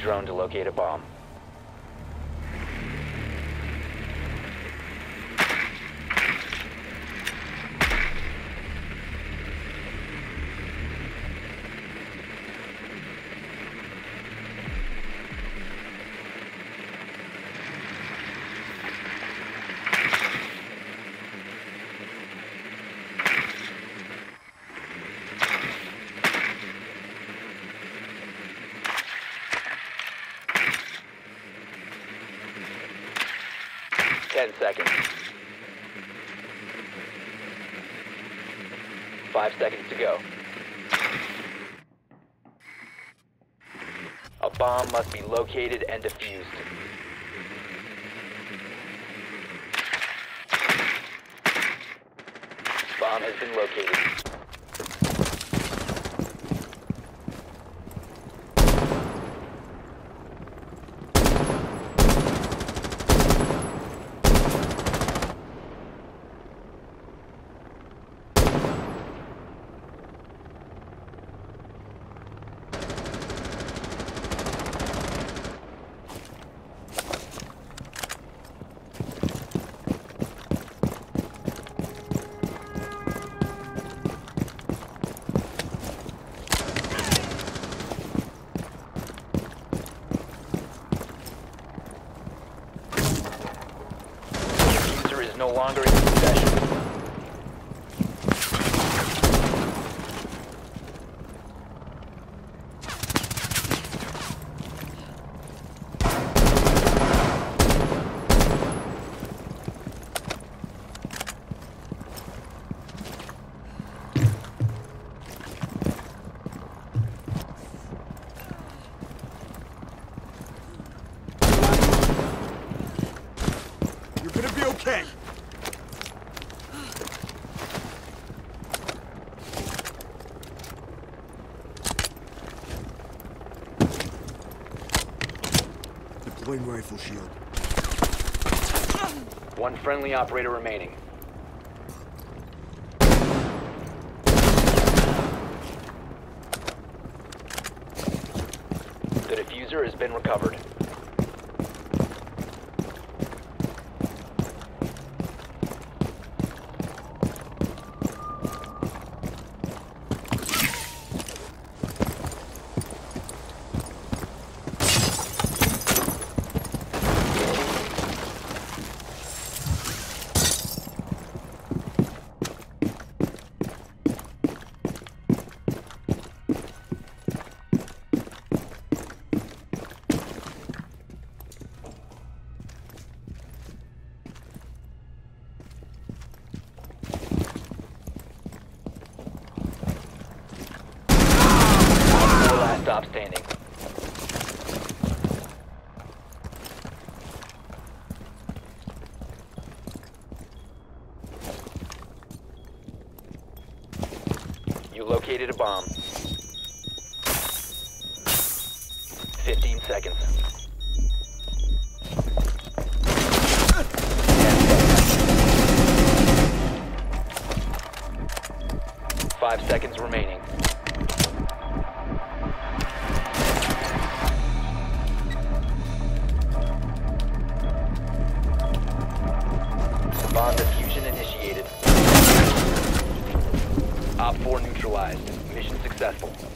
drone to locate a bomb. Ten seconds. 5 seconds to go. A bomb must be located and defused. Bomb has been located. No longer in possession. You're gonna be okay. Deploying rifle shield. One friendly operator remaining. The diffuser has been recovered. Stop standing. You located a bomb. 15 seconds. 5 seconds remaining. Bomb diffusion initiated. Op 4 neutralized. Mission successful.